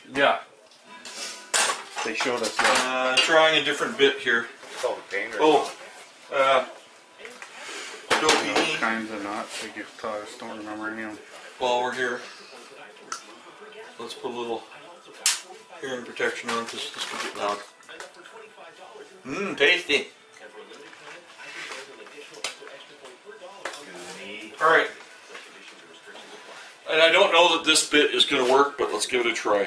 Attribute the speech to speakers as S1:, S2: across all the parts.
S1: Yeah. They showed us that.
S2: Trying a different bit here.
S3: It's all the paint or
S2: Oh,
S1: All
S2: Adobe.
S1: kinds of knots. I just don't remember any of them.
S2: While we're here, let's put a little hearing protection on because this could get loud. Mmm, tasty. Alright. And I don't know that this bit is going to work, but let's give it a try.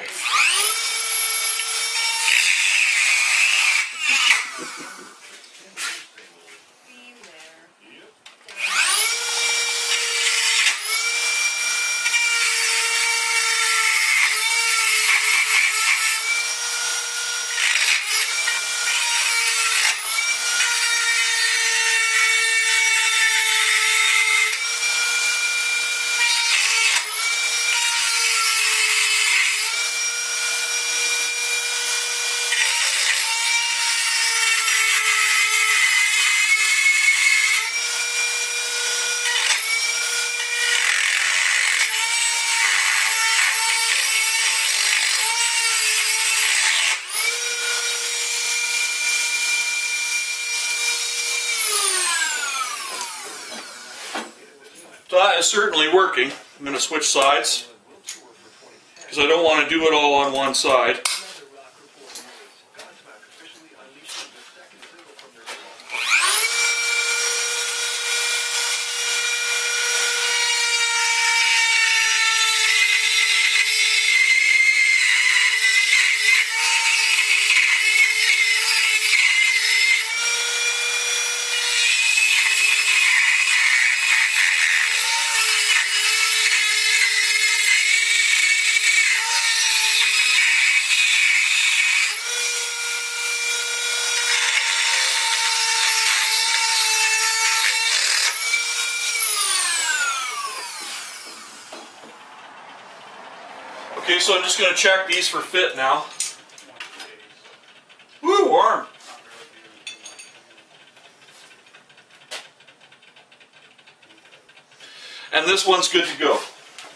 S2: So that is certainly working. I'm going to switch sides because I don't want to do it all on one side. Okay, so I'm just going to check these for fit now. Woo, warm. And this one's good to go.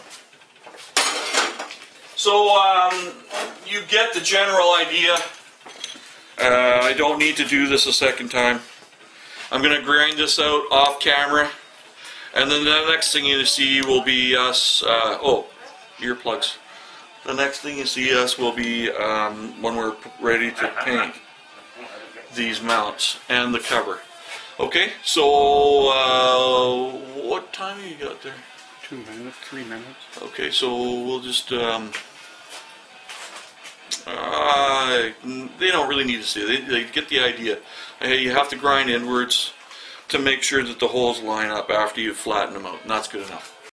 S2: So you get the general idea. I don't need to do this a second time. I'm going to grind this out off camera. And then the next thing you see will be us, earplugs. The next thing you see us will be when we're ready to paint these mounts and the cover. Okay, so what time have you got there?
S1: 2 minutes, 3 minutes.
S2: Okay, so we'll just, they don't really need to see it. They get the idea. You have to grind inwards to make sure that the holes line up after you flatten them out, and that's good enough.